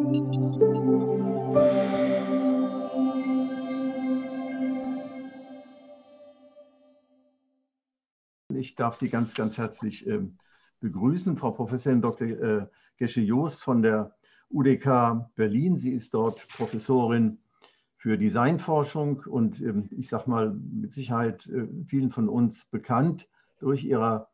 Ich darf Sie ganz, ganz herzlich begrüßen, Frau Professorin Dr. Gesche-Joost von der UDK Berlin. Sie ist dort Professorin für Designforschung und ich sage mal mit Sicherheit vielen von uns bekannt durch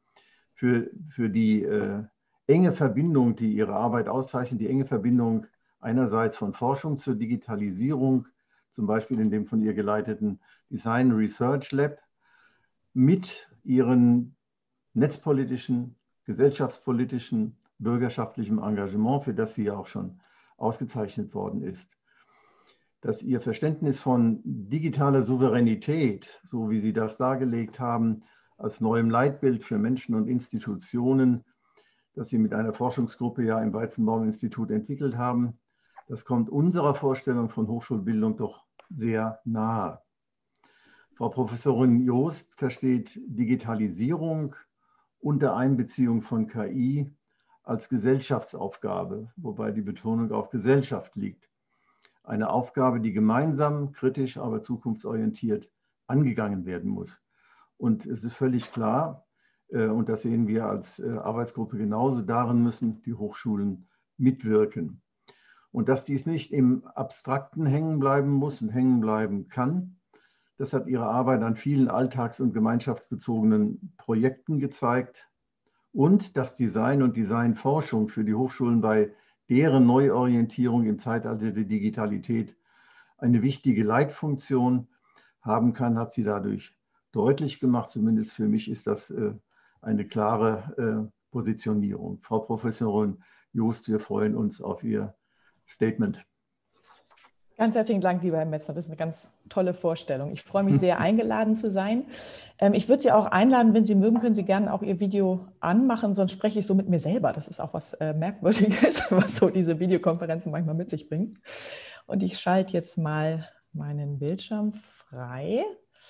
für die enge Verbindung, die ihre Arbeit auszeichnet, die enge Verbindung einerseits von Forschung zur Digitalisierung, zum Beispiel in dem von ihr geleiteten Design Research Lab, mit ihren netzpolitischen, gesellschaftspolitischen, bürgerschaftlichem Engagement, für das sie ja auch schon ausgezeichnet worden ist. Dass ihr Verständnis von digitaler Souveränität, so wie Sie das dargelegt haben, als neuem Leitbild für Menschen und Institutionen, das Sie mit einer Forschungsgruppe ja im Weizenbaum-Institut entwickelt haben, das kommt unserer Vorstellung von Hochschulbildung doch sehr nahe. Frau Professorin Joost versteht Digitalisierung unter Einbeziehung von KI als Gesellschaftsaufgabe, wobei die Betonung auf Gesellschaft liegt. Eine Aufgabe, die gemeinsam, kritisch, aber zukunftsorientiert angegangen werden muss. Und es ist völlig klar, und das sehen wir als Arbeitsgruppe genauso, darin müssen die Hochschulen mitwirken. Und dass dies nicht im Abstrakten hängen bleiben muss und hängen bleiben kann, das hat Ihre Arbeit an vielen alltags- und gemeinschaftsbezogenen Projekten gezeigt. Und dass Design und Designforschung für die Hochschulen bei deren Neuorientierung im Zeitalter der Digitalität eine wichtige Leitfunktion haben kann, hat sie dadurch deutlich gemacht. Zumindest für mich ist das eine klare Positionierung. Frau Professorin Joost, wir freuen uns auf Ihr Statement. Ganz herzlichen Dank, lieber Herr Metzner. Das ist eine ganz tolle Vorstellung. Ich freue mich sehr, eingeladen zu sein. Ich würde Sie auch einladen, wenn Sie mögen, können Sie gerne auch Ihr Video anmachen, sonst spreche ich so mit mir selber. Das ist auch was Merkwürdiges, was so diese Videokonferenzen manchmal mit sich bringen. Und ich schalte jetzt mal meinen Bildschirm frei.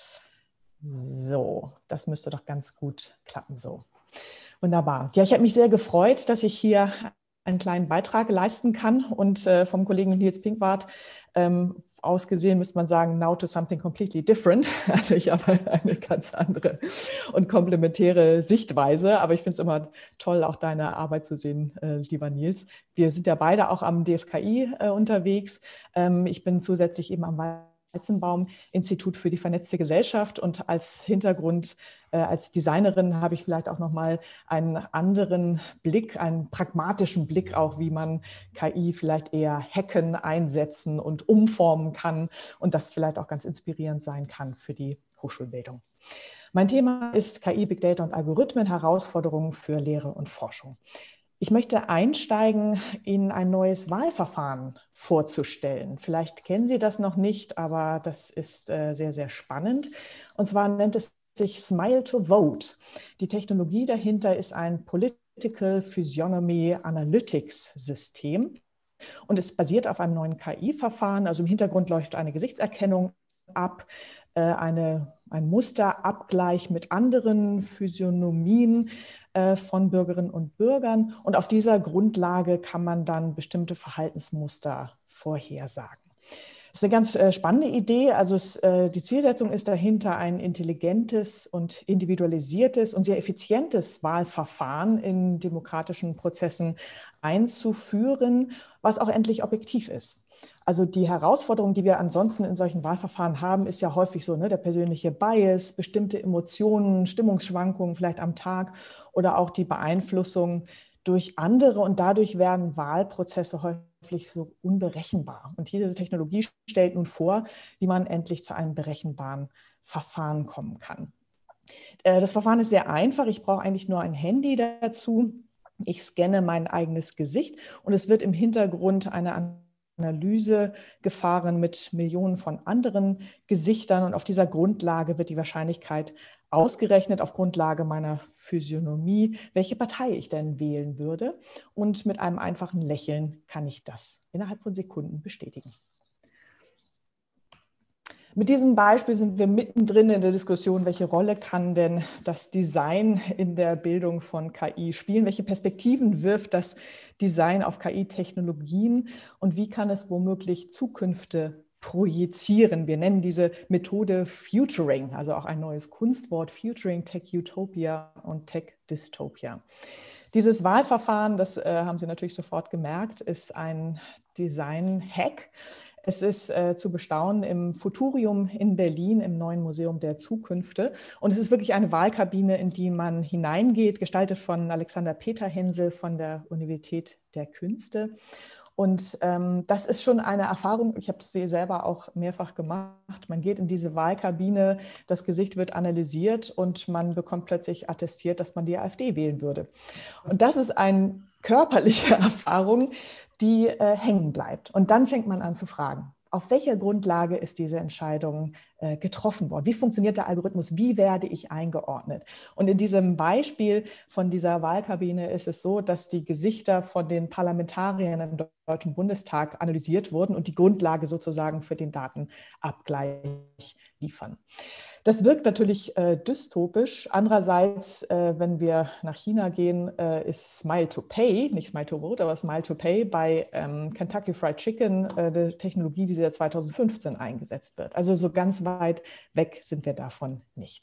So, das müsste doch ganz gut klappen. So, wunderbar. Ja, ich habe mich sehr gefreut, dass ich hier einen kleinen Beitrag leisten kann und vom Kollegen Nils Pinkwart aus gesehen müsste man sagen, now to something completely different. Also ich habe eine ganz andere und komplementäre Sichtweise, aber ich finde es immer toll, auch deine Arbeit zu sehen, lieber Nils. Wir sind ja beide auch am DFKI unterwegs. Ich bin zusätzlich eben am Weizenbaum-Institut für die vernetzte Gesellschaft und als Hintergrund, als Designerin habe ich vielleicht auch nochmal einen anderen Blick, einen pragmatischen Blick auch, wie man KI vielleicht eher hacken, einsetzen und umformen kann und das vielleicht auch ganz inspirierend sein kann für die Hochschulbildung. Mein Thema ist KI, Big Data und Algorithmen, Herausforderungen für Lehre und Forschung. Ich möchte einsteigen, Ihnen ein neues Wahlverfahren vorzustellen. Vielleicht kennen Sie das noch nicht, aber das ist sehr, sehr spannend. Und zwar nennt es sich Smile to Vote. Die Technologie dahinter ist ein Political Physiognomy Analytics System und es basiert auf einem neuen KI-Verfahren. Also im Hintergrund läuft eine Gesichtserkennung ab, ein Musterabgleich mit anderen Physiognomien von Bürgerinnen und Bürgern. Und auf dieser Grundlage kann man dann bestimmte Verhaltensmuster vorhersagen. Das ist eine ganz spannende Idee. Also die Zielsetzung ist dahinter, ein intelligentes und individualisiertes und sehr effizientes Wahlverfahren in demokratischen Prozessen einzuführen, was auch endlich objektiv ist. Also die Herausforderung, die wir ansonsten in solchen Wahlverfahren haben, ist ja häufig so, ne, der persönliche Bias, bestimmte Emotionen, Stimmungsschwankungen vielleicht am Tag oder auch die Beeinflussung durch andere und dadurch werden Wahlprozesse häufig so unberechenbar. Und diese Technologie stellt nun vor, wie man endlich zu einem berechenbaren Verfahren kommen kann. Das Verfahren ist sehr einfach. Ich brauche eigentlich nur ein Handy dazu. Ich scanne mein eigenes Gesicht und es wird im Hintergrund eine Analyse gefahren mit Millionen von anderen Gesichtern und auf dieser Grundlage wird die Wahrscheinlichkeit ausgerechnet, auf Grundlage meiner Physiognomie, welche Partei ich denn wählen würde. Und mit einem einfachen Lächeln kann ich das innerhalb von Sekunden bestätigen. Mit diesem Beispiel sind wir mittendrin in der Diskussion, welche Rolle kann denn das Design in der Bildung von KI spielen? Welche Perspektiven wirft das Design auf KI-Technologien und wie kann es womöglich Zukünfte projizieren? Wir nennen diese Methode Futuring, also auch ein neues Kunstwort, Futuring, Tech Utopia und Tech Dystopia. Dieses Wahlverfahren, das haben Sie natürlich sofort gemerkt, ist ein Design-Hack. Es ist zu bestaunen im Futurium in Berlin, im neuen Museum der Zukünfte. Und es ist wirklich eine Wahlkabine, in die man hineingeht, gestaltet von Alexander Peterhensel von der Universität der Künste. Und das ist schon eine Erfahrung, ich habe sie selber auch mehrfach gemacht. Man geht in diese Wahlkabine, das Gesicht wird analysiert und man bekommt plötzlich attestiert, dass man die AfD wählen würde. Und das ist eine körperliche Erfahrung, die hängen bleibt. Und dann fängt man an zu fragen, auf welcher Grundlage ist diese Entscheidung getroffen worden? Wie funktioniert der Algorithmus? Wie werde ich eingeordnet? Und in diesem Beispiel von dieser Wahlkabine ist es so, dass die Gesichter von den Parlamentariern im Deutschen Bundestag analysiert wurden und die Grundlage sozusagen für den Datenabgleich liefern. Das wirkt natürlich dystopisch. Andererseits, wenn wir nach China gehen, ist Smile to Pay, nicht Smile to Vote, aber Smile to Pay bei Kentucky Fried Chicken eine Technologie, die seit 2015 eingesetzt wird. Also so ganz weit weg sind wir davon nicht.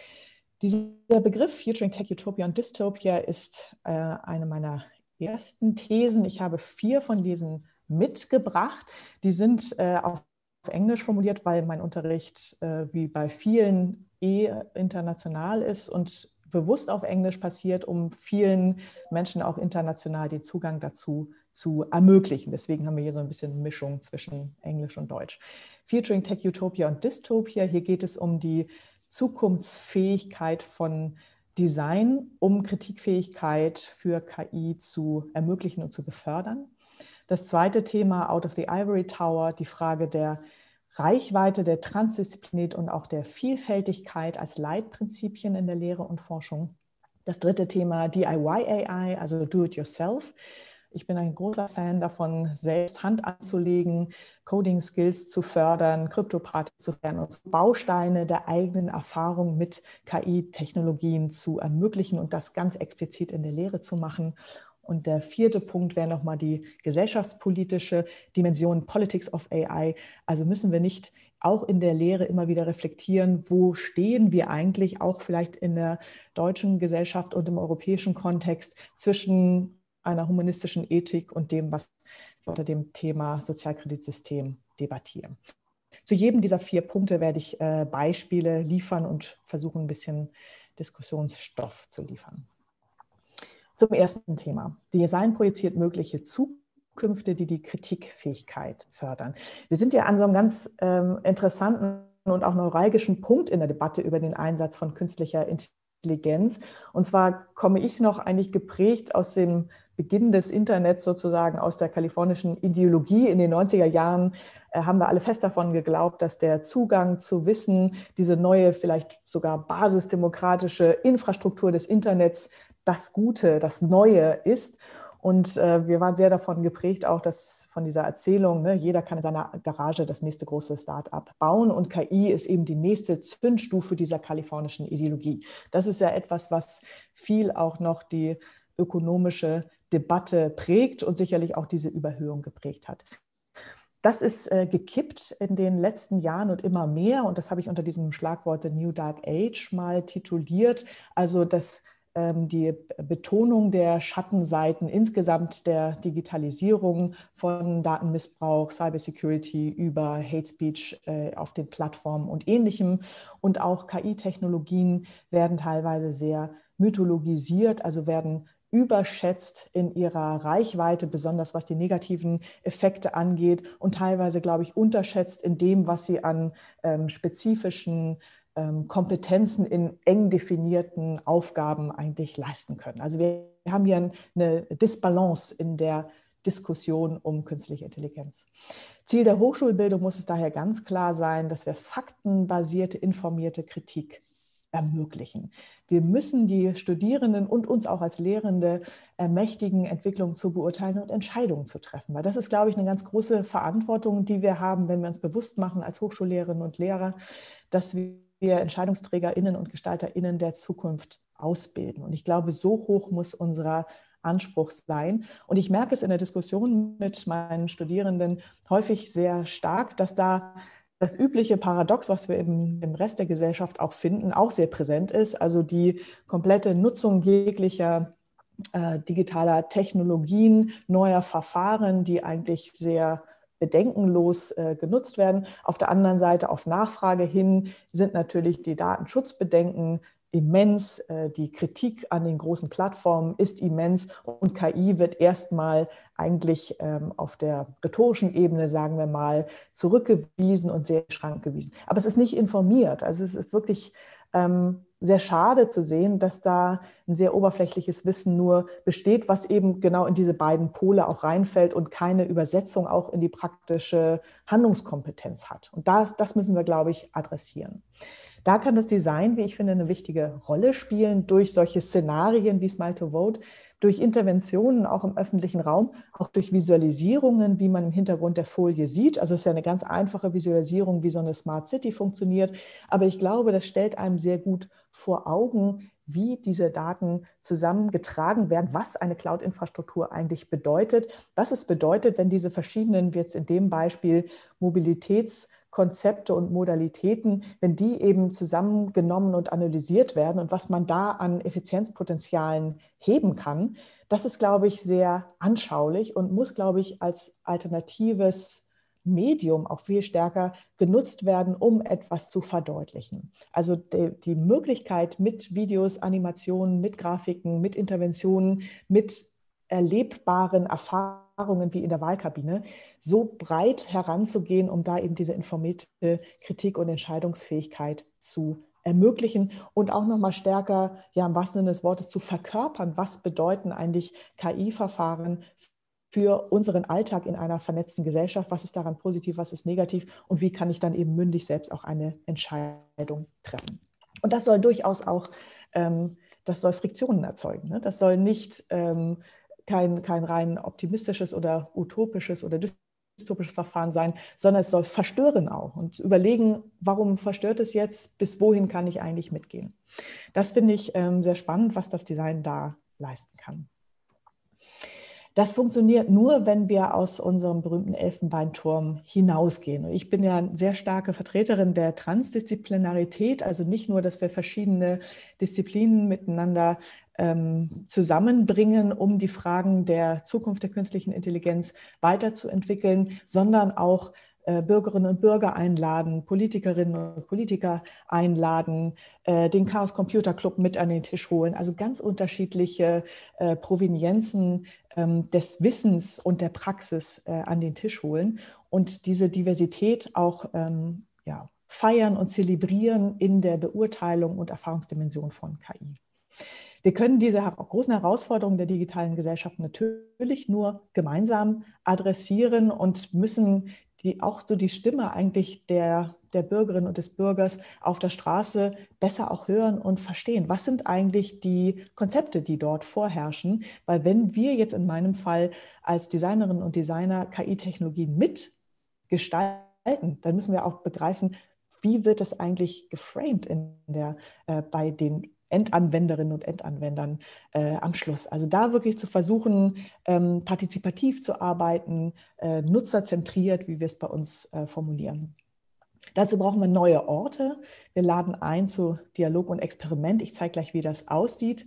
Dieser Begriff Futuring, Tech Utopia und Dystopia ist eine meiner ersten Thesen. Ich habe 4 von diesen mitgebracht. Die sind auf Englisch formuliert, weil mein Unterricht wie bei vielen international ist und bewusst auf Englisch passiert, um vielen Menschen auch international den Zugang dazu zu ermöglichen. Deswegen haben wir hier so ein bisschen Mischung zwischen Englisch und Deutsch. Futuring, Tech Utopia und Dystopia. Hier geht es um die Zukunftsfähigkeit von Design, um Kritikfähigkeit für KI zu ermöglichen und zu befördern. Das zweite Thema, Out of the Ivory Tower, die Frage der Reichweite, der Transdisziplinarität und auch der Vielfältigkeit als Leitprinzipien in der Lehre und Forschung. Das dritte Thema, DIY AI, also Do-it-yourself. Ich bin ein großer Fan davon, selbst Hand anzulegen, Coding-Skills zu fördern, Kryptopartys zu fördern und Bausteine der eigenen Erfahrung mit KI-Technologien zu ermöglichen und das ganz explizit in der Lehre zu machen. Und der vierte Punkt wäre nochmal die gesellschaftspolitische Dimension, Politics of AI. Also müssen wir nicht auch in der Lehre immer wieder reflektieren, wo stehen wir eigentlich auch vielleicht in der deutschen Gesellschaft und im europäischen Kontext zwischen einer humanistischen Ethik und dem, was wir unter dem Thema Sozialkreditsystem debattieren. Zu jedem dieser 4 Punkte werde ich Beispiele liefern und versuchen, ein bisschen Diskussionsstoff zu liefern. Zum ersten Thema. Design projiziert mögliche Zukünfte, die die Kritikfähigkeit fördern. Wir sind ja an so einem ganz interessanten und auch neuralgischen Punkt in der Debatte über den Einsatz von künstlicher Intelligenz. Und zwar komme ich noch eigentlich geprägt aus dem Beginn des Internets, sozusagen aus der kalifornischen Ideologie. In den 90er Jahren haben wir alle fest davon geglaubt, dass der Zugang zu Wissen, diese neue, vielleicht sogar basisdemokratische Infrastruktur des Internets das Gute, das Neue ist. Und wir waren sehr davon geprägt, auch von dieser Erzählung, ne, jeder kann in seiner Garage das nächste große Start-up bauen und KI ist eben die nächste Zündstufe dieser kalifornischen Ideologie. Das ist ja etwas, was viel auch noch die ökonomische Debatte prägt und sicherlich auch diese Überhöhung geprägt hat. Das ist gekippt in den letzten Jahren und immer mehr und das habe ich unter diesem Schlagwort The New Dark Age mal tituliert, also das die Betonung der Schattenseiten insgesamt der Digitalisierung von Datenmissbrauch, Cybersecurity über Hate Speech auf den Plattformen und Ähnlichem. Und auch KI-Technologien werden teilweise sehr mythologisiert, also werden überschätzt in ihrer Reichweite, besonders was die negativen Effekte angeht und teilweise, glaube ich, unterschätzt in dem, was sie an spezifischen Kompetenzen in eng definierten Aufgaben eigentlich leisten können. Also wir haben hier eine Disbalance in der Diskussion um künstliche Intelligenz. Ziel der Hochschulbildung muss es daher ganz klar sein, dass wir faktenbasierte, informierte Kritik ermöglichen. Wir müssen die Studierenden und uns auch als Lehrende ermächtigen, Entwicklungen zu beurteilen und Entscheidungen zu treffen. Weil das ist, glaube ich, eine ganz große Verantwortung, die wir haben, wenn wir uns bewusst machen als Hochschullehrerinnen und Lehrer, dass wir EntscheidungsträgerInnen und GestalterInnen der Zukunft ausbilden. Und ich glaube, so hoch muss unser Anspruch sein. Und ich merke es in der Diskussion mit meinen Studierenden häufig sehr stark, dass da das übliche Paradox, was wir im Rest der Gesellschaft auch finden, auch sehr präsent ist. Also die komplette Nutzung jeglicher digitaler Technologien, neuer Verfahren, die eigentlich sehr bedenkenlos genutzt werden. Auf der anderen Seite auf Nachfrage hin sind natürlich die Datenschutzbedenken immens, die Kritik an den großen Plattformen ist immens und KI wird erstmal eigentlich auf der rhetorischen Ebene, sagen wir mal, zurückgewiesen und sehr schrankgewiesen. Aber es ist nicht informiert. Also es ist wirklich sehr schade zu sehen, dass da ein sehr oberflächliches Wissen nur besteht, was eben genau in diese beiden Pole auch reinfällt und keine Übersetzung auch in die praktische Handlungskompetenz hat. Und das müssen wir, glaube ich, adressieren. Da kann das Design, wie ich finde, eine wichtige Rolle spielen durch solche Szenarien wie Smile to Vote, durch Interventionen auch im öffentlichen Raum, auch durch Visualisierungen, wie man im Hintergrund der Folie sieht. Also es ist ja eine ganz einfache Visualisierung, wie so eine Smart City funktioniert. Aber ich glaube, das stellt einem sehr gut vor Augen, wie diese Daten zusammengetragen werden, was eine Cloud-Infrastruktur eigentlich bedeutet, was es bedeutet, wenn diese verschiedenen, wie jetzt in dem Beispiel, Mobilitätskonzepte und Modalitäten, wenn die eben zusammengenommen und analysiert werden und was man da an Effizienzpotenzialen heben kann. Das ist, glaube ich, sehr anschaulich und muss, glaube ich, als alternatives Medium auch viel stärker genutzt werden, um etwas zu verdeutlichen. Also die Möglichkeit mit Videos, Animationen, mit Grafiken, mit Interventionen, mit erlebbaren Erfahrungen wie in der Wahlkabine, so breit heranzugehen, um da eben diese informierte Kritik und Entscheidungsfähigkeit zu ermöglichen und auch nochmal stärker, ja im wahrsten Sinne des Wortes, zu verkörpern, was bedeuten eigentlich KI-Verfahren für unseren Alltag in einer vernetzten Gesellschaft, was ist daran positiv, was ist negativ und wie kann ich dann eben mündig selbst auch eine Entscheidung treffen. Und das soll durchaus auch, das soll Friktionen erzeugen. Ne? Das soll nicht kein rein optimistisches oder utopisches oder dystopisches Verfahren sein, sondern es soll verstören auch und überlegen, warum verstört es jetzt, bis wohin kann ich eigentlich mitgehen. Das finde ich sehr spannend, was das Design da leisten kann. Das funktioniert nur, wenn wir aus unserem berühmten Elfenbeinturm hinausgehen. Und ich bin ja eine sehr starke Vertreterin der Transdisziplinarität, also nicht nur, dass wir verschiedene Disziplinen miteinander zusammenbringen, um die Fragen der Zukunft der künstlichen Intelligenz weiterzuentwickeln, sondern auch Bürgerinnen und Bürger einladen, Politikerinnen und Politiker einladen, den Chaos Computer Club mit an den Tisch holen. Also ganz unterschiedliche Provenienzen des Wissens und der Praxis an den Tisch holen und diese Diversität auch feiern und zelebrieren in der Beurteilung und Erfahrungsdimension von KI. Wir können diese großen Herausforderungen der digitalen Gesellschaft natürlich nur gemeinsam adressieren und müssen auch so die Stimme eigentlich der Bürgerin und des Bürgers auf der Straße besser auch hören und verstehen. Was sind eigentlich die Konzepte, die dort vorherrschen? Weil wenn wir jetzt in meinem Fall als Designerinnen und Designer KI-Technologien mitgestalten, dann müssen wir auch begreifen, wie wird das eigentlich geframed bei den Endanwenderinnen und Endanwendern am Schluss. Also da wirklich zu versuchen, partizipativ zu arbeiten, nutzerzentriert, wie wir es bei uns formulieren. Dazu brauchen wir neue Orte. Wir laden ein zu Dialog und Experiment. Ich zeige gleich, wie das aussieht.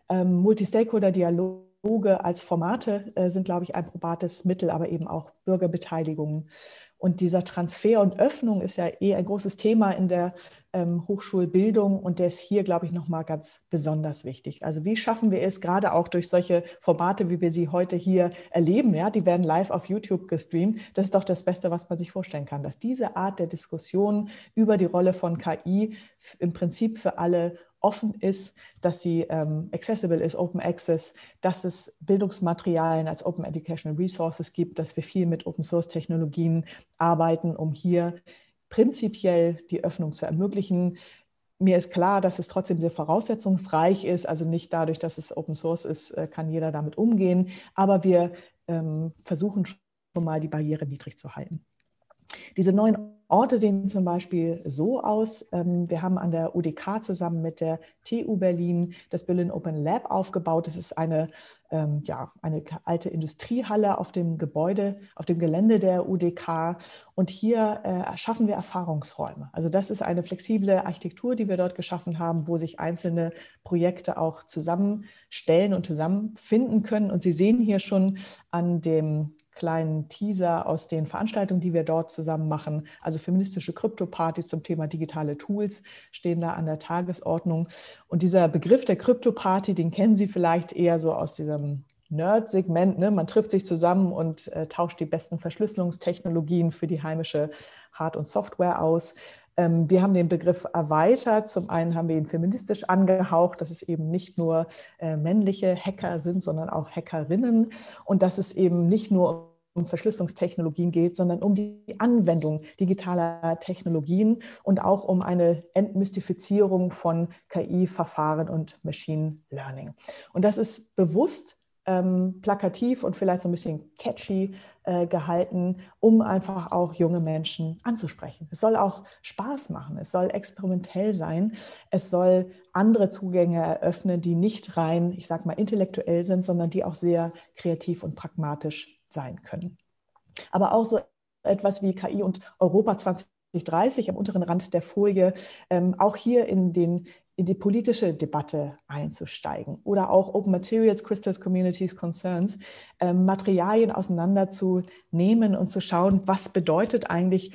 Multi-Stakeholder-Dialoge als Formate sind, glaube ich, ein probates Mittel, aber eben auch Bürgerbeteiligung. Und dieser Transfer und Öffnung ist ja ein großes Thema in der Hochschulbildung und der ist hier, glaube ich, nochmal ganz besonders wichtig. Also wie schaffen wir es, gerade auch durch solche Formate, wie wir sie heute hier erleben, ja, die werden live auf YouTube gestreamt, das ist doch das Beste, was man sich vorstellen kann, dass diese Art der Diskussion über die Rolle von KI im Prinzip für alle offen ist, dass sie accessible ist, Open Access, dass es Bildungsmaterialien als Open Educational Resources gibt, dass wir viel mit Open Source Technologien arbeiten, um hier prinzipiell die Öffnung zu ermöglichen. mir ist klar, dass es trotzdem sehr voraussetzungsreich ist, also nicht dadurch, dass es Open Source ist, kann jeder damit umgehen, aber wir versuchen schon mal die Barriere niedrig zu halten. Diese neuen Orte sehen zum Beispiel so aus. Wir haben an der UDK zusammen mit der TU Berlin das Berlin Open Lab aufgebaut. Das ist eine alte Industriehalle auf dem Gebäude, auf dem Gelände der UDK. Und hier schaffen wir Erfahrungsräume. Also das ist eine flexible Architektur, die wir dort geschaffen haben, wo sich einzelne Projekte auch zusammenstellen und zusammenfinden können. Und Sie sehen hier schon an dem kleinen Teaser aus den Veranstaltungen, die wir dort zusammen machen. Also feministische Krypto-Partys zum Thema digitale Tools stehen da an der Tagesordnung. Und dieser Begriff der Krypto-Party, den kennen Sie vielleicht eher so aus diesem Nerd-Segment. Ne? Man trifft sich zusammen und tauscht die besten Verschlüsselungstechnologien für die heimische Hard- und Software aus. Wir haben den Begriff erweitert. Zum einen haben wir ihn feministisch angehaucht, dass es eben nicht nur männliche Hacker sind, sondern auch Hackerinnen und dass es eben nicht nur um Verschlüsselungstechnologien geht, sondern um die Anwendung digitaler Technologien und auch um eine Entmystifizierung von KI-Verfahren und Machine Learning. Und das ist bewusst plakativ und vielleicht so ein bisschen catchy gehalten, um einfach auch junge Menschen anzusprechen. Es soll auch Spaß machen, es soll experimentell sein, es soll andere Zugänge eröffnen, die nicht rein, ich sag mal, intellektuell sind, sondern die auch sehr kreativ und pragmatisch sein können. Aber auch so etwas wie KI und Europa 2030 am unteren Rand der Folie, auch hier in die politische Debatte einzusteigen oder auch Open Materials, Crystals, Communities, Concerns, Materialien auseinanderzunehmen und zu schauen, was bedeuten eigentlich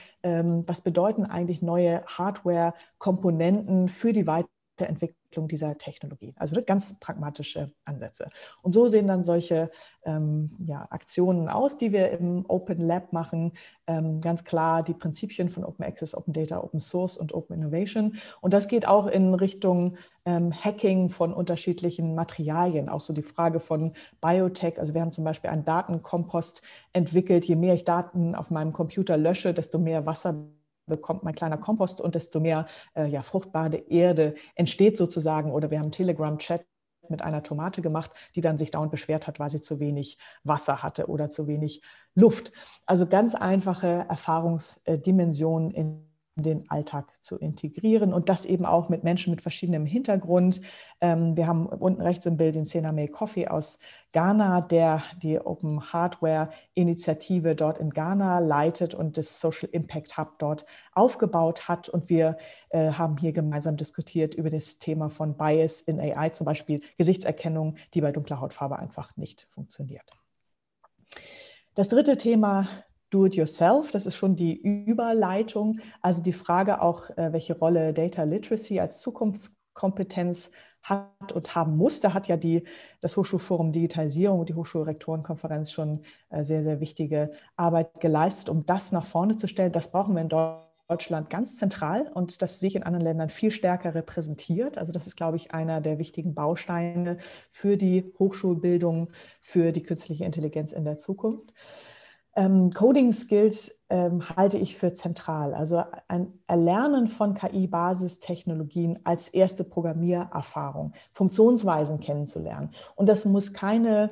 neue Hardware-Komponenten für die Weiterentwicklung dieser Technologie. Also ganz pragmatische Ansätze. Und so sehen dann solche Aktionen aus, die wir im Open Lab machen. Ganz klar die Prinzipien von Open Access, Open Data, Open Source und Open Innovation. Und das geht auch in Richtung Hacking von unterschiedlichen Materialien. Auch so die Frage von Biotech. Also wir haben zum Beispiel einen Datenkompost entwickelt. Je mehr ich Daten auf meinem Computer lösche, desto mehr Wasser bekommt mein kleiner Kompost und desto mehr fruchtbare Erde entsteht sozusagen. Oder wir haben einen Telegram-Chat mit einer Tomate gemacht, die dann sich dauernd beschwert hat, weil sie zu wenig Wasser hatte oder zu wenig Luft. Also ganz einfache Erfahrungsdimensionen in den Alltag zu integrieren und das eben auch mit Menschen mit verschiedenem Hintergrund. Wir haben unten rechts im Bild den Sename Coffee aus Ghana, der die Open Hardware Initiative dort in Ghana leitet und das Social Impact Hub dort aufgebaut hat. Und wir haben hier gemeinsam diskutiert über das Thema von Bias in AI, zum Beispiel Gesichtserkennung, die bei dunkler Hautfarbe einfach nicht funktioniert. Das dritte Thema, Do-it-yourself, das ist schon die Überleitung, also die Frage auch, welche Rolle Data Literacy als Zukunftskompetenz hat und haben muss. Da hat ja das Hochschulforum Digitalisierung und die Hochschulrektorenkonferenz schon sehr, sehr wichtige Arbeit geleistet, um das nach vorne zu stellen. Das brauchen wir in Deutschland ganz zentral und das sehe ich in anderen Ländern viel stärker repräsentiert. Also das ist, glaube ich, einer der wichtigen Bausteine für die Hochschulbildung, für die künstliche Intelligenz in der Zukunft. Coding-Skills halte ich für zentral, also ein Erlernen von KI-Basistechnologien als erste Programmiererfahrung, Funktionsweisen kennenzulernen. Und das muss kein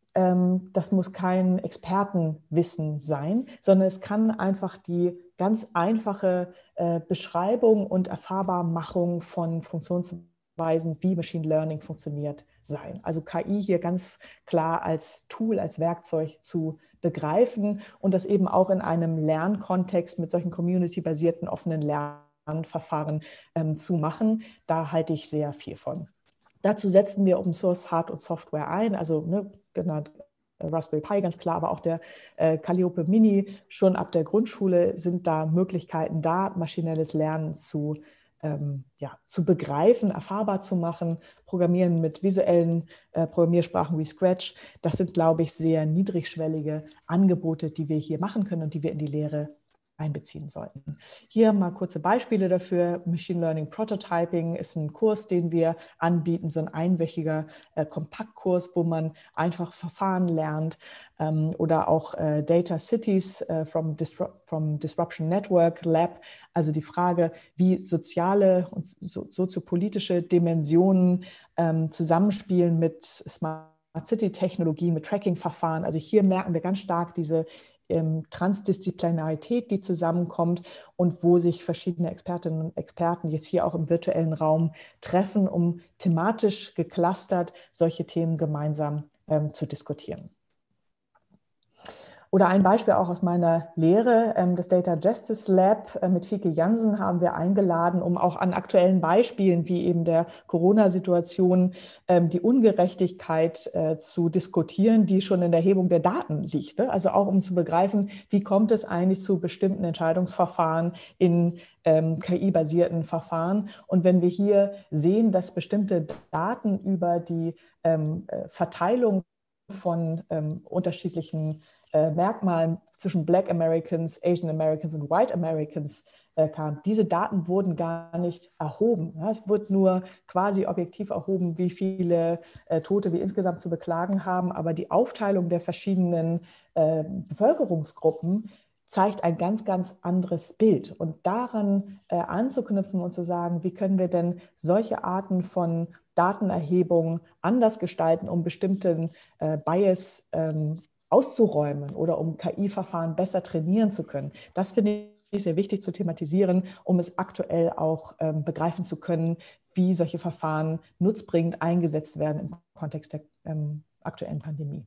Expertenwissen sein, sondern es kann einfach die ganz einfache Beschreibung und Erfahrbarmachung von Funktionsweisen, wie Machine Learning funktioniert, sein. Also KI hier ganz klar als Tool, als Werkzeug zu begreifen und das eben auch in einem Lernkontext mit solchen community-basierten offenen Lernverfahren zu machen. Da halte ich sehr viel von. Dazu setzen wir Open Source Hard- und Software ein, also genannt Raspberry Pi ganz klar, aber auch der Calliope Mini. Schon ab der Grundschule sind da Möglichkeiten da, maschinelles Lernen zu begreifen, erfahrbar zu machen, Programmieren mit visuellen Programmiersprachen wie Scratch. Das sind, glaube ich, sehr niedrigschwellige Angebote, die wir hier machen können und die wir in die Lehre einbeziehen sollten. Hier mal kurze Beispiele dafür. Machine Learning Prototyping ist ein Kurs, den wir anbieten, so ein einwöchiger Kompaktkurs, wo man einfach Verfahren lernt, oder auch Data Cities from Disruption Network Lab, also die Frage, wie soziale und soziopolitische Dimensionen zusammenspielen mit Smart City-Technologie, mit Tracking-Verfahren. Also hier merken wir ganz stark diese Transdisziplinarität, die zusammenkommt und wo sich verschiedene Expertinnen und Experten jetzt hier auch im virtuellen Raum treffen, um thematisch geclustert solche Themen gemeinsam zu diskutieren. Oder ein Beispiel auch aus meiner Lehre, das Data Justice Lab mit Fieke Jansen haben wir eingeladen, um auch an aktuellen Beispielen wie eben der Corona-Situation die Ungerechtigkeit zu diskutieren, die schon in der Erhebung der Daten liegt. Also auch um zu begreifen, wie kommt es eigentlich zu bestimmten Entscheidungsverfahren in KI-basierten Verfahren. Und wenn wir hier sehen, dass bestimmte Daten über die Verteilung von unterschiedlichen Merkmalen zwischen Black Americans, Asian Americans und White Americans kam. Diese Daten wurden gar nicht erhoben. Ja, es wird nur quasi objektiv erhoben, wie viele Tote wir insgesamt zu beklagen haben, aber die Aufteilung der verschiedenen Bevölkerungsgruppen zeigt ein ganz, ganz anderes Bild. Und daran anzuknüpfen und zu sagen, wie können wir denn solche Arten von Datenerhebung anders gestalten, um bestimmten Bias auszuräumen oder um KI-Verfahren besser trainieren zu können. Das finde ich sehr wichtig zu thematisieren, um es aktuell auch begreifen zu können, wie solche Verfahren nutzbringend eingesetzt werden im Kontext der aktuellen Pandemie.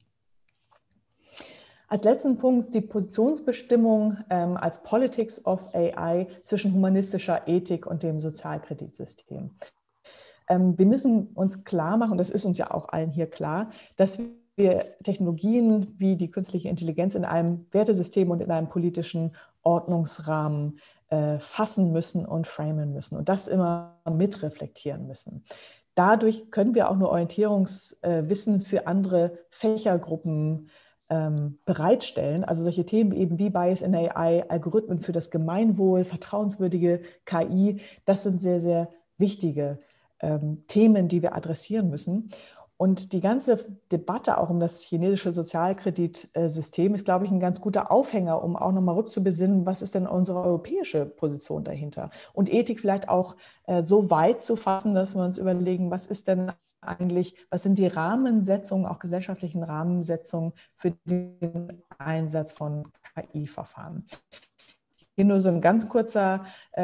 Als letzten Punkt die Positionsbestimmung als Politics of AI zwischen humanistischer Ethik und dem Sozialkreditsystem. Wir müssen uns klar machen, und das ist uns ja auch allen hier klar, dass wir Technologien wie die künstliche Intelligenz in einem Wertesystem und in einem politischen Ordnungsrahmen fassen müssen und framen müssen und das immer mitreflektieren müssen. Dadurch können wir auch nur Orientierungswissen für andere Fächergruppen bereitstellen. Also solche Themen eben wie Bias in AI, Algorithmen für das Gemeinwohl, vertrauenswürdige KI, das sind sehr, sehr wichtige Themen, die wir adressieren müssen. Und die ganze Debatte auch um das chinesische Sozialkreditsystem ist, glaube ich, ein ganz guter Aufhänger, um auch nochmal rückzubesinnen, was ist denn unsere europäische Position dahinter? Und Ethik vielleicht auch so weit zu fassen, dass wir uns überlegen, was ist denn eigentlich, was sind die Rahmensetzungen, auch gesellschaftlichen Rahmensetzungen für den Einsatz von KI-Verfahren? Hier nur so ein ganz kurzer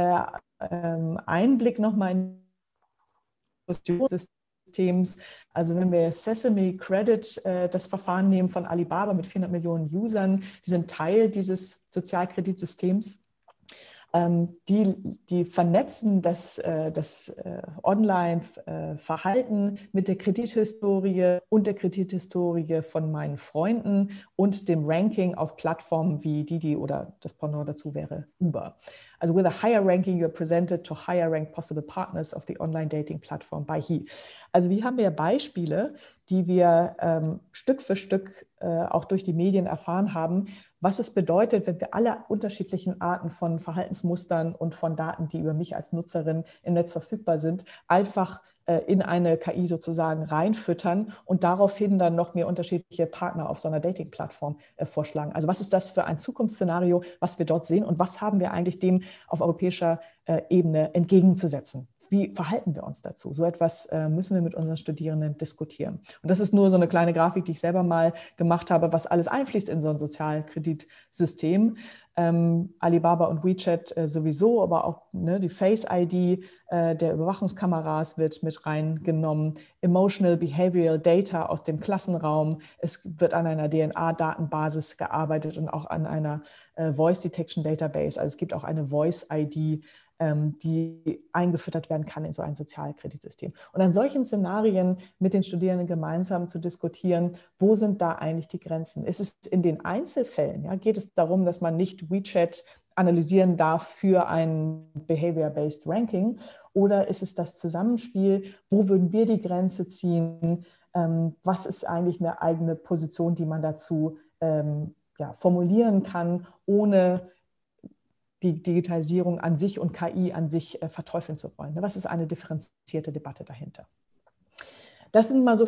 Einblick nochmal in Systems. Also wenn wir Sesame Credit, das Verfahren nehmen von Alibaba mit 400 Millionen Usern, die sind Teil dieses Sozialkreditsystems. Die vernetzen das Online-Verhalten mit der Kredithistorie und der Kredithistorie von meinen Freunden und dem Ranking auf Plattformen wie Didi oder das Pendant dazu wäre Uber. Also with a higher ranking, you are presented to higher ranked possible partners of the online dating platform by he. Also hier haben wir Beispiele, die wir Stück für Stück auch durch die Medien erfahren haben, was es bedeutet, wenn wir alle unterschiedlichen Arten von Verhaltensmustern und von Daten, die über mich als Nutzerin im Netz verfügbar sind, einfach in eine KI sozusagen reinfüttern und daraufhin dann noch mehr unterschiedliche Partner auf so einer Dating-Plattform vorschlagen. Also was ist das für ein Zukunftsszenario, was wir dort sehen und was haben wir eigentlich dem auf europäischer Ebene entgegenzusetzen? Wie verhalten wir uns dazu? So etwas müssen wir mit unseren Studierenden diskutieren. Und das ist nur so eine kleine Grafik, die ich selber mal gemacht habe, was alles einfließt in so ein Sozialkreditsystem. Alibaba und WeChat sowieso, aber auch die Face-ID der Überwachungskameras wird mit reingenommen. Emotional Behavioral Data aus dem Klassenraum. Es wird an einer DNA-Datenbasis gearbeitet und auch an einer Voice Detection Database. Also es gibt auch eine Voice-ID, die eingefüttert werden kann in so ein Sozialkreditsystem. Und an solchen Szenarien mit den Studierenden gemeinsam zu diskutieren, wo sind da eigentlich die Grenzen? Ist es in den Einzelfällen, ja, geht es darum, dass man nicht WeChat analysieren darf für ein Behavior-Based Ranking, oder ist es das Zusammenspiel, wo würden wir die Grenze ziehen? Was ist eigentlich eine eigene Position, die man dazu formulieren kann, ohne die Digitalisierung an sich und KI an sich verteufeln zu wollen. Was ist eine differenzierte Debatte dahinter? Das sind mal so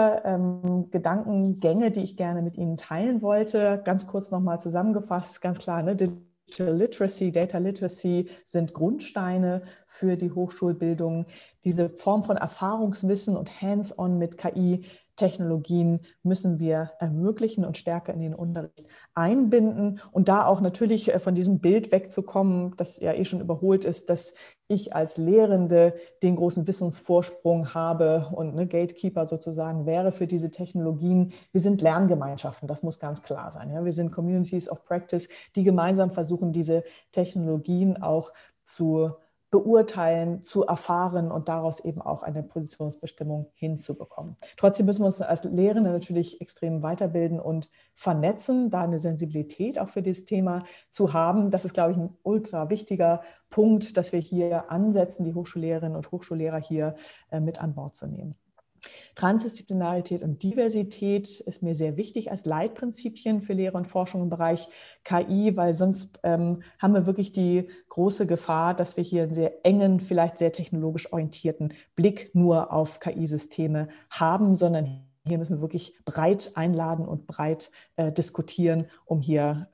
4 Gedankengänge, die ich gerne mit Ihnen teilen wollte. Ganz kurz nochmal zusammengefasst, ganz klar, ne? Digital Literacy, Data Literacy sind Grundsteine für die Hochschulbildung. Diese Form von Erfahrungswissen und Hands-on mit KI-Technologien müssen wir ermöglichen und stärker in den Unterricht einbinden und da auch natürlich von diesem Bild wegzukommen, das ja schon überholt ist, dass ich als Lehrende den großen Wissensvorsprung habe und Gatekeeper sozusagen wäre für diese Technologien. Wir sind Lerngemeinschaften, das muss ganz klar sein. Ja? Wir sind Communities of Practice, die gemeinsam versuchen, diese Technologien auch zu beurteilen, zu erfahren und daraus eben auch eine Positionsbestimmung hinzubekommen. Trotzdem müssen wir uns als Lehrende natürlich extrem weiterbilden und vernetzen, da eine Sensibilität auch für dieses Thema zu haben. Das ist, glaube ich, ein ultra wichtiger Punkt, dass wir hier ansetzen, die Hochschullehrerinnen und Hochschullehrer hier mit an Bord zu nehmen. Transdisziplinarität und Diversität ist mir sehr wichtig als Leitprinzipien für Lehre und Forschung im Bereich KI, weil sonst haben wir wirklich die große Gefahr, dass wir hier einen sehr engen, vielleicht sehr technologisch orientierten Blick nur auf KI-Systeme haben, sondern hier müssen wir wirklich breit einladen und breit diskutieren, um hier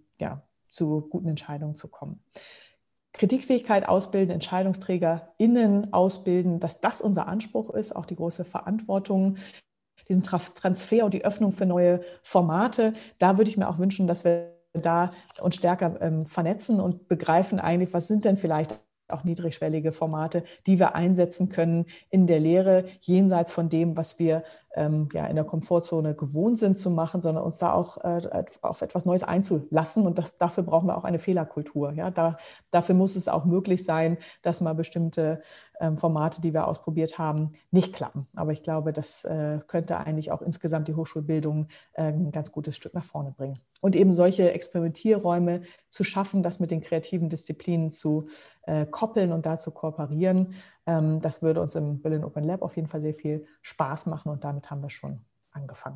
zu guten Entscheidungen zu kommen. Kritikfähigkeit ausbilden, EntscheidungsträgerInnen ausbilden, dass das unser Anspruch ist, auch die große Verantwortung, diesen Transfer und die Öffnung für neue Formate. Da würde ich mir auch wünschen, dass wir da uns stärker vernetzen und begreifen eigentlich, was sind denn vielleicht auch niedrigschwellige Formate, die wir einsetzen können in der Lehre, jenseits von dem, was wir in der Komfortzone gewohnt sind zu machen, sondern uns da auch auf etwas Neues einzulassen. Und dafür brauchen wir auch eine Fehlerkultur. Ja? Dafür muss es auch möglich sein, dass mal bestimmte Formate, die wir ausprobiert haben, nicht klappen. Aber ich glaube, das könnte eigentlich auch insgesamt die Hochschulbildung ein ganz gutes Stück nach vorne bringen. Und eben solche Experimentierräume zu schaffen, das mit den kreativen Disziplinen zu koppeln und da zu kooperieren, das würde uns im Berlin Open Lab auf jeden Fall sehr viel Spaß machen und damit haben wir schon angefangen.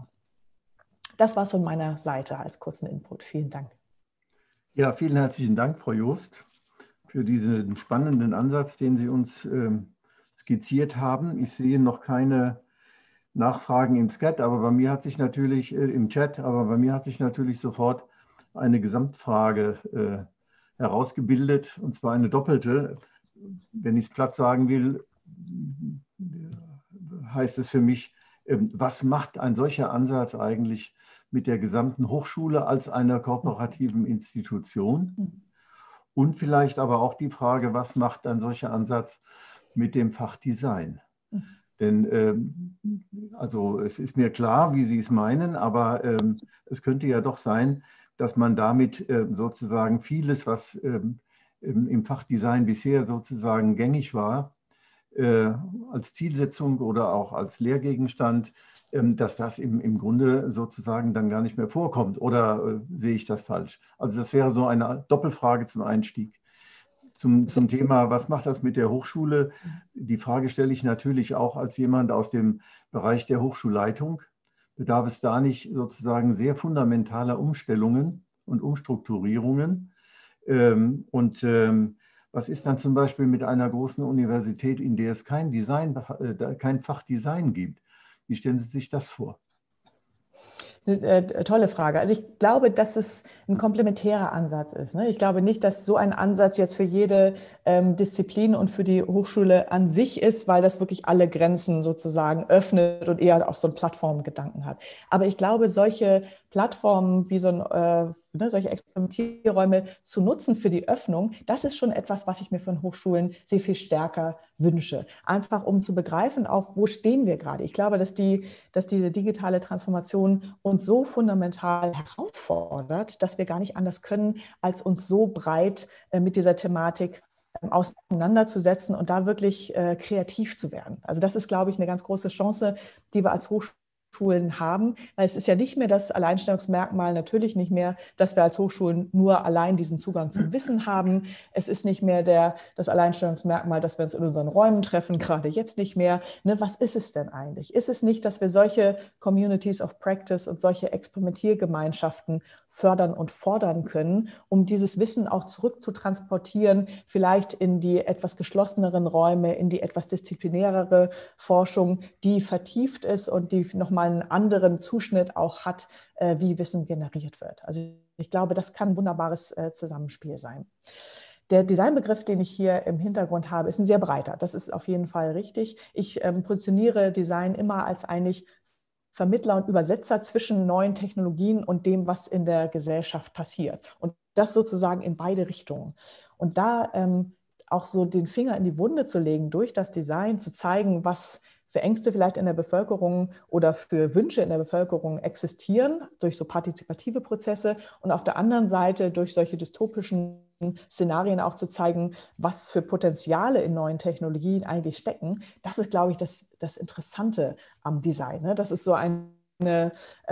Das war es von meiner Seite als kurzen Input. Vielen Dank. Ja, vielen herzlichen Dank, Frau Joost, für diesen spannenden Ansatz, den Sie uns skizziert haben. Ich sehe noch keine Nachfragen im Chat, aber bei mir hat sich natürlich sofort eine Gesamtfrage herausgebildet, und zwar eine doppelte. Wenn ich es platt sagen will, heißt es für mich, was macht ein solcher Ansatz eigentlich mit der gesamten Hochschule als einer kooperativen Institution? Und vielleicht aber auch die Frage, was macht ein solcher Ansatz mit dem Fach Design? Denn also es ist mir klar, wie Sie es meinen, aber es könnte ja doch sein, dass man damit sozusagen vieles, was im Fachdesign bisher sozusagen gängig war, als Zielsetzung oder auch als Lehrgegenstand, dass das im Grunde sozusagen dann gar nicht mehr vorkommt. Oder sehe ich das falsch? Also das wäre so eine Doppelfrage zum Einstieg. Zum Thema, was macht das mit der Hochschule? Die Frage stelle ich natürlich auch als jemand aus dem Bereich der Hochschulleitung. Bedarf es da nicht sozusagen sehr fundamentaler Umstellungen und Umstrukturierungen? Was ist dann zum Beispiel mit einer großen Universität, in der es kein Fach Design gibt? Wie stellen Sie sich das vor? Eine tolle Frage. Also ich glaube, dass es ein komplementärer Ansatz ist. Ich glaube nicht, dass so ein Ansatz jetzt für jede Disziplin und für die Hochschule an sich ist, weil das wirklich alle Grenzen sozusagen öffnet und eher auch so einen Plattformgedanken hat. Aber ich glaube, solche Plattformen wie solche Experimentierräume zu nutzen für die Öffnung, das ist schon etwas, was ich mir von Hochschulen sehr viel stärker wünsche. Einfach um zu begreifen, auch wo stehen wir gerade. Ich glaube, dass diese digitale Transformation uns so fundamental herausfordert, dass wir gar nicht anders können, als uns so breit mit dieser Thematik auseinanderzusetzen und da wirklich kreativ zu werden. Also das ist, glaube ich, eine ganz große Chance, die wir als Hochschule Hochschulen haben, weil es ist ja nicht mehr das Alleinstellungsmerkmal, natürlich nicht mehr, dass wir als Hochschulen nur allein diesen Zugang zum Wissen haben. Es ist nicht mehr das Alleinstellungsmerkmal, dass wir uns in unseren Räumen treffen, gerade jetzt nicht mehr. Ne, was ist es denn eigentlich? Ist es nicht, dass wir solche Communities of Practice und solche Experimentiergemeinschaften fördern und fordern können, um dieses Wissen auch zurückzutransportieren, vielleicht in die etwas geschlosseneren Räume, in die etwas disziplinärere Forschung, die vertieft ist und die nochmal einen anderen Zuschnitt auch hat, wie Wissen generiert wird. Also ich glaube, das kann ein wunderbares Zusammenspiel sein. Der Designbegriff, den ich hier im Hintergrund habe, ist ein sehr breiter. Das ist auf jeden Fall richtig. Ich positioniere Design immer als eigentlich Vermittler und Übersetzer zwischen neuen Technologien und dem, was in der Gesellschaft passiert. Und das sozusagen in beide Richtungen. Und da auch so den Finger in die Wunde zu legen, durch das Design zu zeigen, was für Ängste vielleicht in der Bevölkerung oder für Wünsche in der Bevölkerung existieren, durch so partizipative Prozesse und auf der anderen Seite durch solche dystopischen Szenarien auch zu zeigen, was für Potenziale in neuen Technologien eigentlich stecken. Das ist, glaube ich, das Interessante am Design, ne? Dass es so eine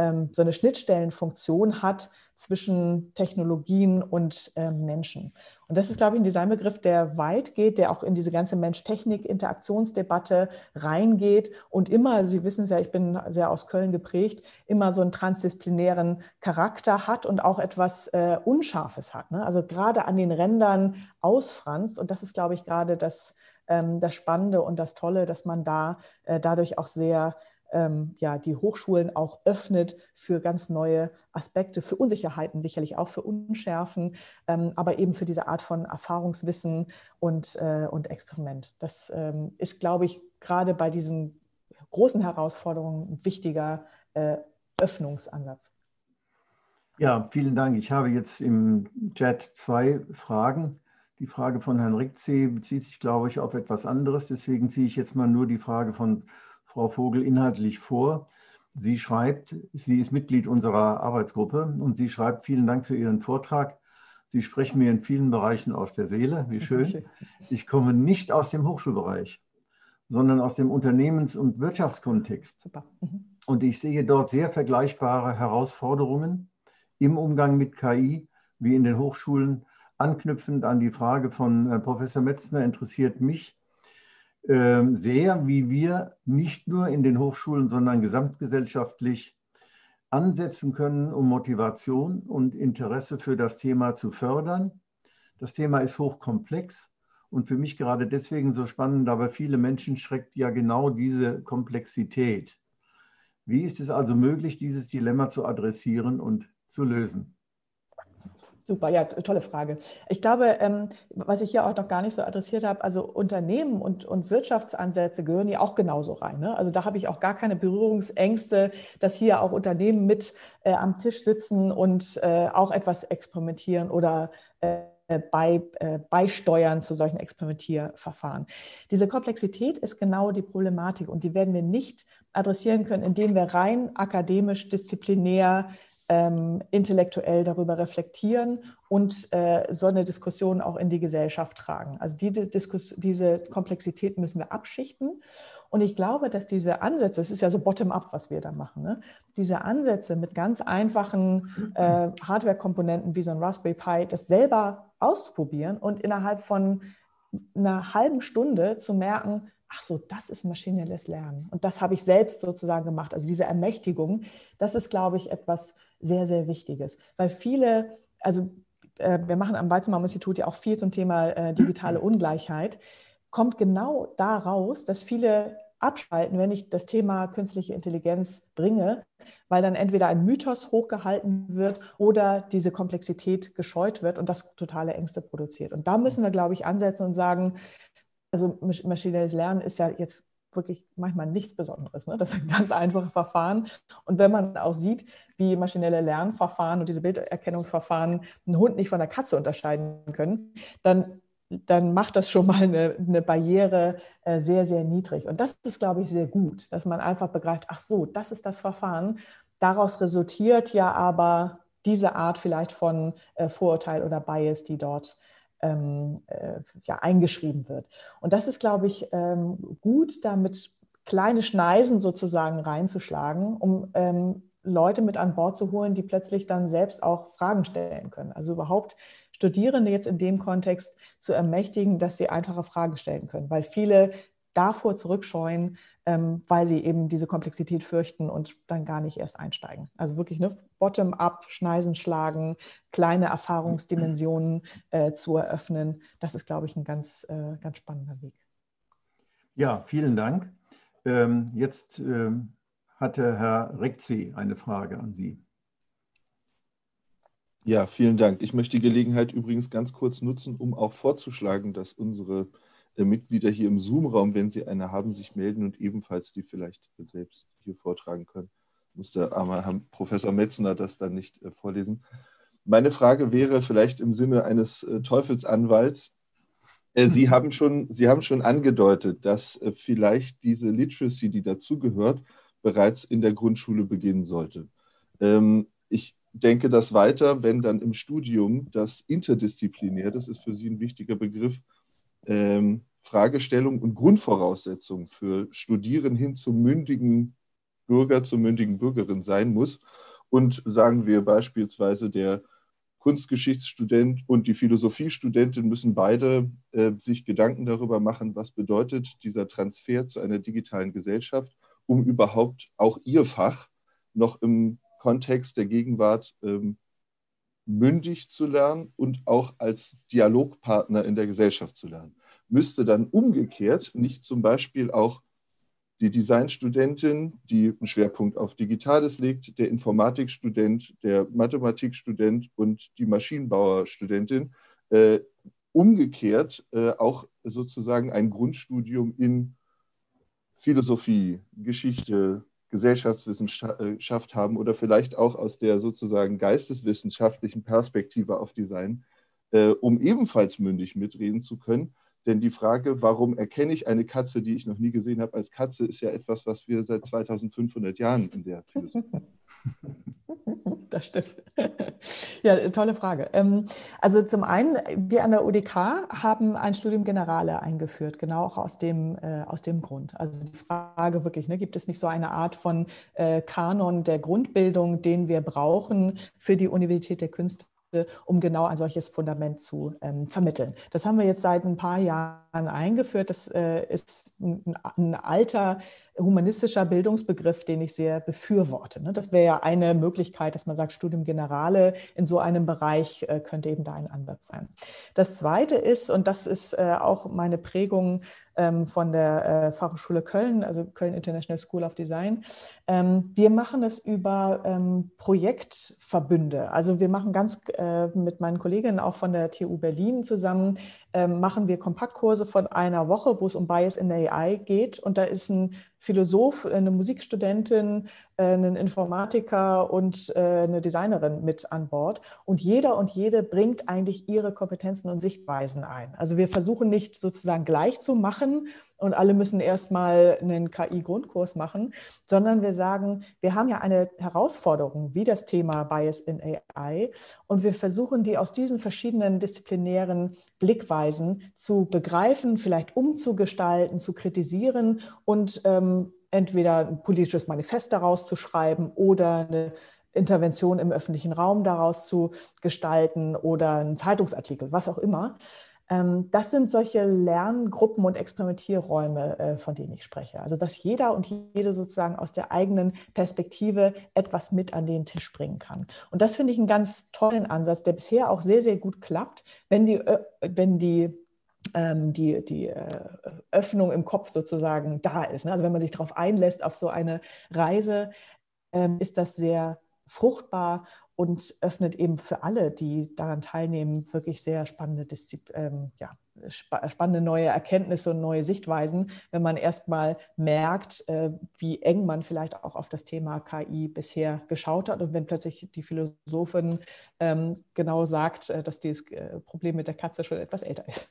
Schnittstellenfunktion hat zwischen Technologien und Menschen. Und das ist, glaube ich, ein Designbegriff, der weit geht, der auch in diese ganze Mensch-Technik-Interaktionsdebatte reingeht und immer, Sie wissen es ja, ich bin sehr aus Köln geprägt, immer so einen transdisziplinären Charakter hat und auch etwas Unscharfes hat, ne? Also gerade an den Rändern ausfranst. Und das ist, glaube ich, gerade das Spannende und das Tolle, dass man da dadurch auch sehr die Hochschulen auch öffnet für ganz neue Aspekte, für Unsicherheiten, sicherlich auch für Unschärfen, aber eben für diese Art von Erfahrungswissen und Experiment. Das ist, glaube ich, gerade bei diesen großen Herausforderungen ein wichtiger Öffnungsansatz. Ja, vielen Dank. Ich habe jetzt im Chat 2 Fragen. Die Frage von Herrn Rickzee bezieht sich, glaube ich, auf etwas anderes. Deswegen ziehe ich jetzt mal nur die Frage von Frau Vogel inhaltlich vor. Sie schreibt, sie ist Mitglied unserer Arbeitsgruppe und sie schreibt, vielen Dank für Ihren Vortrag. Sie sprechen mir in vielen Bereichen aus der Seele. Wie schön. Ich komme nicht aus dem Hochschulbereich, sondern aus dem Unternehmens- und Wirtschaftskontext. Super. Und ich sehe dort sehr vergleichbare Herausforderungen im Umgang mit KI, wie in den Hochschulen. Anknüpfend an die Frage von Professor Metzner interessiert mich sehr, wie wir nicht nur in den Hochschulen, sondern gesamtgesellschaftlich ansetzen können, um Motivation und Interesse für das Thema zu fördern. Das Thema ist hochkomplex und für mich gerade deswegen so spannend, aber viele Menschen schreckt ja genau diese Komplexität. Wie ist es also möglich, dieses Dilemma zu adressieren und zu lösen? Super, ja, tolle Frage. Ich glaube, was ich hier auch noch gar nicht so adressiert habe, also Unternehmen und Wirtschaftsansätze gehören hier auch genauso rein, ne? Also da habe ich auch gar keine Berührungsängste, dass hier auch Unternehmen mit am Tisch sitzen und auch etwas experimentieren oder beisteuern zu solchen Experimentierverfahren. Diese Komplexität ist genau die Problematik und die werden wir nicht adressieren können, indem wir rein akademisch, disziplinär intellektuell darüber reflektieren und so eine Diskussion auch in die Gesellschaft tragen. Also diese Komplexität müssen wir abschichten. Und ich glaube, dass diese Ansätze, es ist ja so bottom-up, was wir da machen, ne? Diese Ansätze mit ganz einfachen Hardware-Komponenten wie so ein Raspberry Pi, das selber auszuprobieren und innerhalb von einer halben Stunde zu merken, ach so, das ist maschinelles Lernen. Und das habe ich selbst sozusagen gemacht. Also diese Ermächtigung, das ist, glaube ich, etwas sehr, sehr Wichtiges. Weil viele, also wir machen am Weizenbaum-Institut ja auch viel zum Thema digitale Ungleichheit, kommt genau da raus, dass viele abschalten, wenn ich das Thema künstliche Intelligenz bringe, weil dann entweder ein Mythos hochgehalten wird oder diese Komplexität gescheut wird und das totale Ängste produziert. Und da müssen wir, glaube ich, ansetzen und sagen, also maschinelles Lernen ist ja jetzt wirklich manchmal nichts Besonderes, ne? Das sind ganz einfache Verfahren. Und wenn man auch sieht, wie maschinelle Lernverfahren und diese Bilderkennungsverfahren einen Hund nicht von der Katze unterscheiden können, dann macht das schon mal eine Barriere sehr, sehr niedrig. Und das ist, glaube ich, sehr gut, dass man einfach begreift, ach so, das ist das Verfahren. Daraus resultiert ja aber diese Art vielleicht von Vorurteil oder Bias, die dort eingeschrieben wird. Und das ist, glaube ich, gut, damit kleine Schneisen sozusagen reinzuschlagen, um Leute mit an Bord zu holen, die plötzlich dann selbst auch Fragen stellen können. Also überhaupt Studierende jetzt in dem Kontext zu ermächtigen, dass sie einfache Fragen stellen können, weil viele davor zurückscheuen, weil sie eben diese Komplexität fürchten und dann gar nicht erst einsteigen. Also wirklich bottom-up, Schneisen schlagen, kleine Erfahrungsdimensionen zu eröffnen. Das ist, glaube ich, ein ganz, ganz spannender Weg. Ja, vielen Dank. Jetzt hatte Herr Rekzi eine Frage an Sie. Ja, vielen Dank. Ich möchte die Gelegenheit übrigens ganz kurz nutzen, um auch vorzuschlagen, dass unsere Mitglieder hier im Zoom-Raum, wenn sie eine haben, sich melden und ebenfalls die vielleicht selbst hier vortragen können. Muss der arme Herr Professor Metzner das dann nicht vorlesen. Meine Frage wäre vielleicht im Sinne eines Teufelsanwalts. Sie haben schon angedeutet, dass vielleicht diese Literacy, die dazugehört, bereits in der Grundschule beginnen sollte. Ich denke das weiter, wenn dann im Studium das interdisziplinär, das ist für Sie ein wichtiger Begriff, Fragestellung und Grundvoraussetzung für Studieren hin zum mündigen Bürger, zur mündigen Bürgerin sein muss. Und sagen wir beispielsweise der Kunstgeschichtsstudent und die Philosophiestudentin müssen beide sich Gedanken darüber machen, was bedeutet dieser Transfer zu einer digitalen Gesellschaft, um überhaupt auch ihr Fach noch im Kontext der Gegenwart mündig zu lernen und auch als Dialogpartner in der Gesellschaft zu lernen. Müsste dann umgekehrt nicht zum Beispiel auch die Designstudentin, die einen Schwerpunkt auf Digitales legt, der Informatikstudent, der Mathematikstudent und die Maschinenbauerstudentin umgekehrt auch sozusagen ein Grundstudium in Philosophie, Geschichte, Gesellschaftswissenschaft haben oder vielleicht auch aus der sozusagen geisteswissenschaftlichen Perspektive auf Design, um ebenfalls mündig mitreden zu können. Denn die Frage, warum erkenne ich eine Katze, die ich noch nie gesehen habe, als Katze, ist ja etwas, was wir seit 2500 Jahren in der Philosophie. Das stimmt. Ja, tolle Frage. Also zum einen, wir an der UDK haben ein Studium Generale eingeführt, genau auch aus dem Grund. Also die Frage wirklich, gibt es nicht so eine Art von Kanon der Grundbildung, den wir brauchen für die Universität der Künste, um genau ein solches Fundament zu vermitteln. Das haben wir jetzt seit ein paar Jahren eingeführt. Das ist ein alter humanistischer Bildungsbegriff, den ich sehr befürworte. Das wäre ja eine Möglichkeit, dass man sagt, Studium Generale in so einem Bereich könnte eben da ein Ansatz sein. Das Zweite ist, und das ist auch meine Prägung von der Fachhochschule Köln, also Köln International School of Design. Wir machen es über Projektverbünde. Also wir machen mit meinen Kolleginnen auch von der TU Berlin zusammen, machen wir Kompaktkurse von einer Woche, wo es um Bias in der AI geht. Und da ist ein Philosoph, eine Musikstudentin, ein Informatiker und eine Designerin mit an Bord. Und jeder und jede bringt eigentlich ihre Kompetenzen und Sichtweisen ein. Also wir versuchen nicht sozusagen gleich zu machen und alle müssen erstmal einen KI-Grundkurs machen, sondern wir sagen, wir haben ja eine Herausforderung wie das Thema Bias in AI und wir versuchen, die aus diesen verschiedenen disziplinären Blickweisen zu begreifen, vielleicht umzugestalten, zu kritisieren und entweder ein politisches Manifest daraus zu schreiben oder eine Intervention im öffentlichen Raum daraus zu gestalten oder einen Zeitungsartikel, was auch immer. Das sind solche Lerngruppen und Experimentierräume, von denen ich spreche. Also dass jeder und jede sozusagen aus der eigenen Perspektive etwas mit an den Tisch bringen kann. Und das finde ich einen ganz tollen Ansatz, der bisher auch sehr, sehr gut klappt, wenn die Öffnung im Kopf sozusagen da ist. Also wenn man sich darauf einlässt, auf so eine Reise, ist das sehr fruchtbar und öffnet eben für alle, die daran teilnehmen, wirklich sehr spannende spannende neue Erkenntnisse und neue Sichtweisen, wenn man erstmal merkt, wie eng man vielleicht auch auf das Thema KI bisher geschaut hat und wenn plötzlich die Philosophin genau sagt, dass dieses Problem mit der Katze schon etwas älter ist.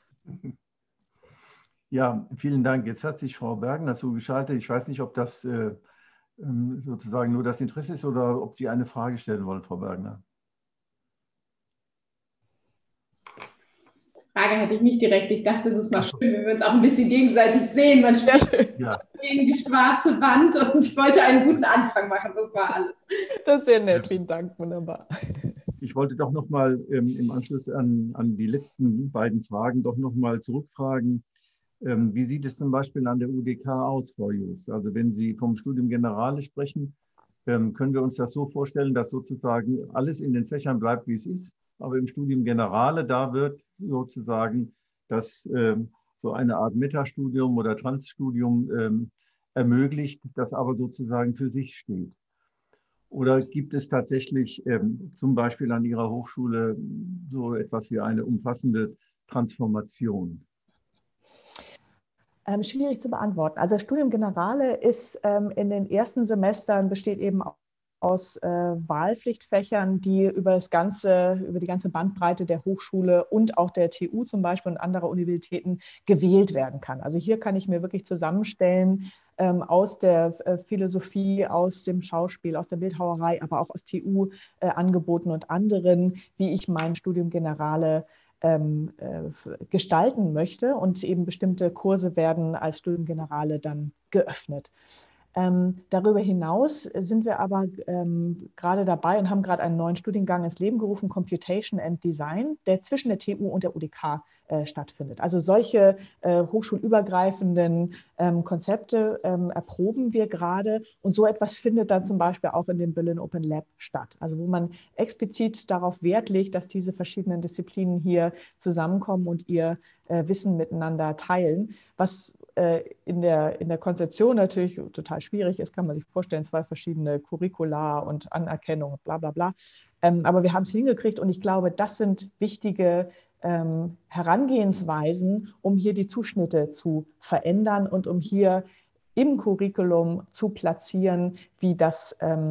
Ja, vielen Dank. Jetzt hat sich Frau Bergner zugeschaltet. Ich weiß nicht, ob das sozusagen nur das Interesse ist oder ob Sie eine Frage stellen wollen, Frau Bergner. Frage hätte ich nicht direkt. Ich dachte, es ist mal schön, wenn wir uns auch ein bisschen gegenseitig sehen. Man spricht gegen die schwarze Wand und ich wollte einen guten Anfang machen. Das war alles. Das ist sehr nett. Vielen Dank. Wunderbar. Ich wollte doch noch mal im Anschluss an die letzten beiden Fragen doch noch mal zurückfragen. Wie sieht es zum Beispiel an der UDK aus, Frau Jost? Also wenn Sie vom Studium Generale sprechen, können wir uns das so vorstellen, dass sozusagen alles in den Fächern bleibt, wie es ist, aber im Studium Generale, da wird sozusagen das so eine Art Metastudium oder Transstudium ermöglicht, das aber sozusagen für sich steht. Oder gibt es tatsächlich zum Beispiel an Ihrer Hochschule so etwas wie eine umfassende Transformation? Schwierig zu beantworten. Also das Studium Generale ist in den ersten Semestern besteht eben aus Wahlpflichtfächern, die über die ganze Bandbreite der Hochschule und auch der TU zum Beispiel und anderer Universitäten gewählt werden kann. Also hier kann ich mir wirklich zusammenstellen aus der Philosophie, aus dem Schauspiel, aus der Bildhauerei, aber auch aus TU-Angeboten und anderen, wie ich mein Studium Generale gestalten möchte, und eben bestimmte Kurse werden als Studium Generale dann geöffnet. Darüber hinaus sind wir aber gerade dabei und haben gerade einen neuen Studiengang ins Leben gerufen, Computation and Design, der zwischen der TU und der UDK stattfindet. Also solche hochschulübergreifenden Konzepte erproben wir gerade, und so etwas findet dann zum Beispiel auch in dem Berlin Open Lab statt. Also wo man explizit darauf Wert legt, dass diese verschiedenen Disziplinen hier zusammenkommen und ihr Wissen miteinander teilen, was in der Konzeption natürlich total schwierig ist, kann man sich vorstellen, 2 verschiedene Curricula und Anerkennung, bla bla bla. Aber wir haben es hingekriegt, und ich glaube, das sind wichtige Herangehensweisen, um hier die Zuschnitte zu verändern und um hier im Curriculum zu platzieren, wie das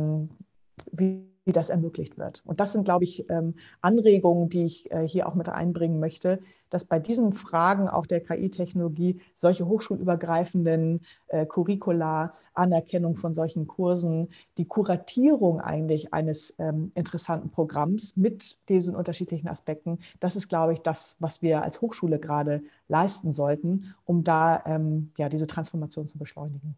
ermöglicht wird. Und das sind, glaube ich, Anregungen, die ich hier auch mit einbringen möchte, dass bei diesen Fragen auch der KI-Technologie solche hochschulübergreifenden Curricula, Anerkennung von solchen Kursen, die Kuratierung eigentlich eines interessanten Programms mit diesen unterschiedlichen Aspekten, das ist, glaube ich, das, was wir als Hochschule gerade leisten sollten, um da diese Transformation zu beschleunigen.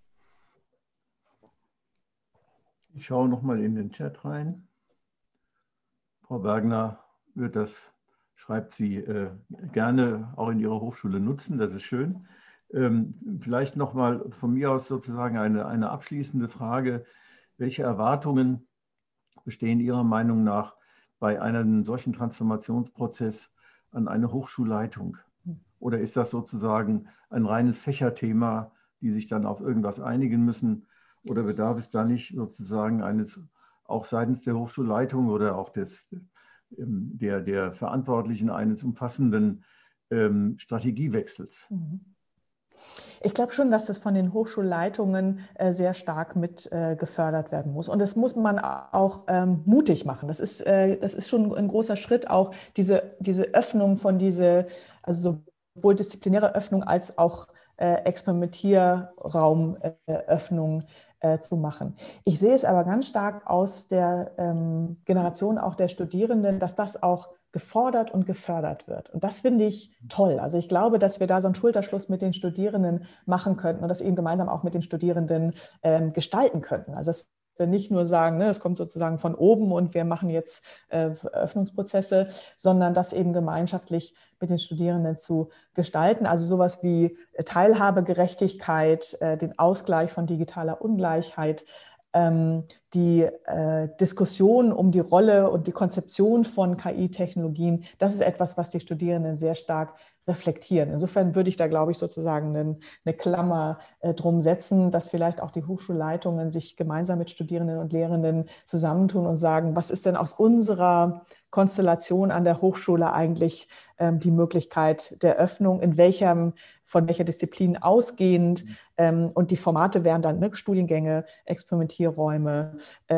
Ich schaue noch mal in den Chat rein. Frau Bergner schreibt sie gerne auch in ihrer Hochschule nutzen, das ist schön. Vielleicht noch mal von mir aus sozusagen eine abschließende Frage. Welche Erwartungen bestehen Ihrer Meinung nach bei einem solchen Transformationsprozess an eine Hochschulleitung? Oder ist das sozusagen ein reines Fächerthema, die sich dann auf irgendwas einigen müssen? Oder bedarf es da nicht sozusagen auch seitens der Hochschulleitung oder auch der Verantwortlichen eines umfassenden Strategiewechsels? Ich glaube schon, dass das von den Hochschulleitungen sehr stark mit gefördert werden muss. Und das muss man auch mutig machen. Das ist schon ein großer Schritt, auch diese Öffnung von also sowohl disziplinäre Öffnung als auch Experimentierraumöffnung zu machen. Ich sehe es aber ganz stark aus der Generation auch der Studierenden, dass das auch gefordert und gefördert wird. Und das finde ich toll. Also ich glaube, dass wir da so einen Schulterschluss mit den Studierenden machen könnten und das eben gemeinsam auch mit den Studierenden gestalten könnten. Also dass wir nicht nur sagen, es kommt sozusagen von oben und wir machen jetzt Öffnungsprozesse, sondern das eben gemeinschaftlich mit den Studierenden zu gestalten. Also sowas wie Teilhabegerechtigkeit, den Ausgleich von digitaler Ungleichheit, die Diskussion um die Rolle und die Konzeption von KI-Technologien, das ist etwas, was die Studierenden sehr stark reflektieren. Insofern würde ich da, glaube ich, sozusagen eine Klammer drum setzen, dass vielleicht auch die Hochschulleitungen sich gemeinsam mit Studierenden und Lehrenden zusammentun und sagen, was ist denn aus unserer Konstellation an der Hochschule eigentlich die Möglichkeit der Öffnung, von welcher Disziplin ausgehend, und die Formate wären dann Studiengänge, Experimentierräume,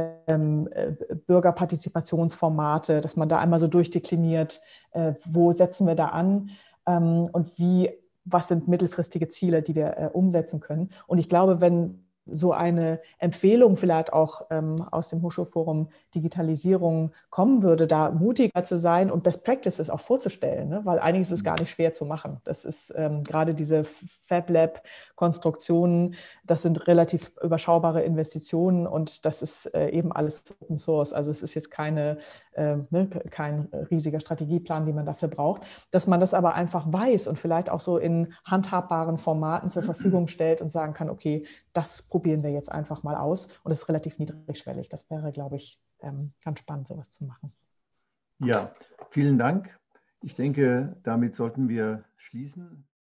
Bürgerpartizipationsformate, dass man da einmal so durchdekliniert, wo setzen wir da an und was sind mittelfristige Ziele, die wir umsetzen können. Und ich glaube, wenn so eine Empfehlung vielleicht auch aus dem Hochschulforum Digitalisierung kommen würde, da mutiger zu sein und Best Practices auch vorzustellen, ne? Weil einiges ist gar nicht schwer zu machen. Das ist gerade diese Fab Lab-Konstruktionen, das sind relativ überschaubare Investitionen und das ist eben alles Open Source. Also es ist jetzt kein riesiger Strategieplan, den man dafür braucht. Dass man das aber einfach weiß und vielleicht auch so in handhabbaren Formaten zur Verfügung stellt und sagen kann, okay, das probieren wir jetzt einfach mal aus und es ist relativ niedrigschwellig. Das wäre, glaube ich, ganz spannend, sowas zu machen. Ja, vielen Dank. Ich denke, damit sollten wir schließen.